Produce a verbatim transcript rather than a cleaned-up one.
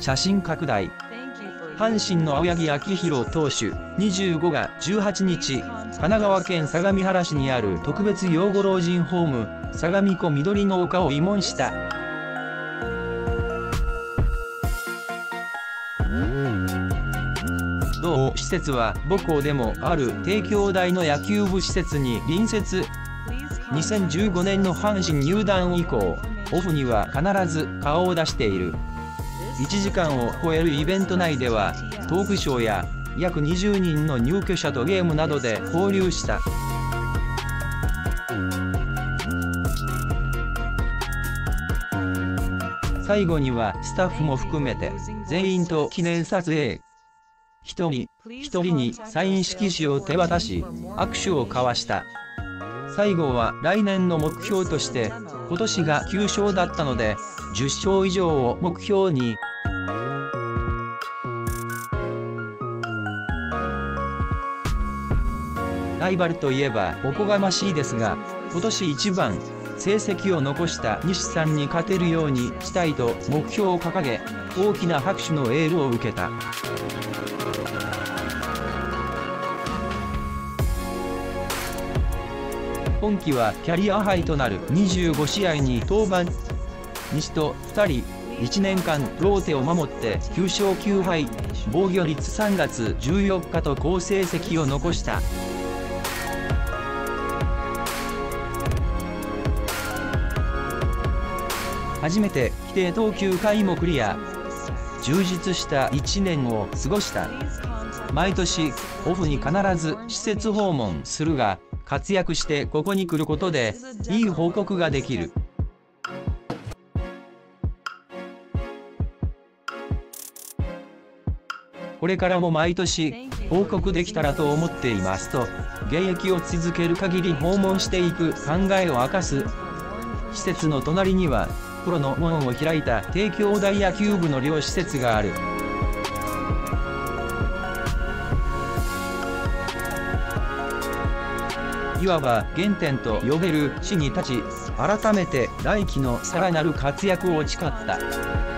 写真拡大。阪神の青柳晃弘投手にじゅうごがじゅうはちにち、神奈川県相模原市にある特別養護老人ホーム相模湖緑の丘を慰問した。同施設は母校でもある帝京大の野球部施設に隣接。にせんじゅうごねんの阪神入団以降、オフには必ず顔を出している。いちじかんを超えるイベント内ではトークショーや約にじゅうにんの入居者とゲームなどで交流した。最後にはスタッフも含めて全員と記念撮影。一人一人にサイン色紙を手渡し握手を交わした。最後は来年の目標として今年がきゅうしょうだったのでじゅっしょう以上を目標に。ライバルといえばおこがましいですが、今年一番成績を残した西さんに勝てるようにしたいと目標を掲げ、大きな拍手のエールを受けた。今季はキャリアハイとなるにじゅうごしあいに登板。西とふたりいちねんかんローテを守ってきゅうしょうきゅうはい、防御率さんがつじゅうよっかと好成績を残した。初めて規定投球回もクリア。充実したいちねんを過ごした。毎年オフに必ず施設訪問するが、活躍してここに来ることでいい報告ができる。これからも毎年報告できたらと思っていますと、現役を続ける限り訪問していく考えを明かす。施設の隣にはプロの門を開いた帝京大野球部の寮施設がある。いわば原点と呼べる地に立ち、改めて来季のさらなる活躍を誓った。